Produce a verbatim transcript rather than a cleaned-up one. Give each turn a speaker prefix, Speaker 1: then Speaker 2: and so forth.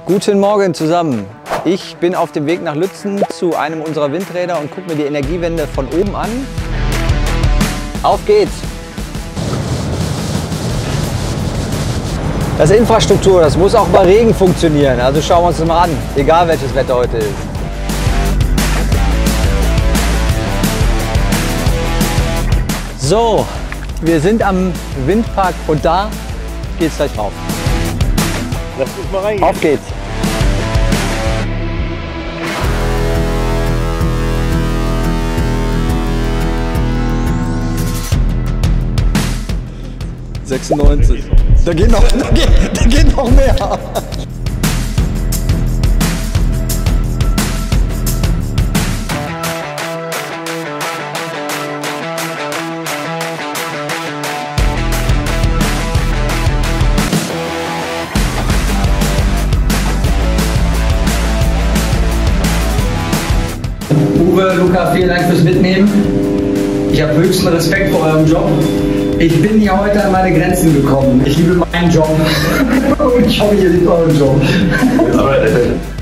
Speaker 1: Guten Morgen zusammen. Ich bin auf dem Weg nach Lützen zu einem unserer Windräder und gucke mir die Energiewende von oben an. Auf geht's! Das ist Infrastruktur, das muss auch bei Regen funktionieren. Also schauen wir uns das mal an, egal welches Wetter heute ist. So, wir sind am Windpark und da geht's gleich rauf.
Speaker 2: Lass uns mal reingehen.
Speaker 1: Auf geht's!
Speaker 3: sechsundneunzig. Da geht noch, da geht, da geht noch mehr.
Speaker 4: Uwe, Luca, vielen Dank fürs Mitnehmen. Ich habe höchsten Respekt vor eurem Job. Ich bin hier heute an meine Grenzen gekommen. Ich liebe meinen Job und ich hoffe, ihr liebt euren Job.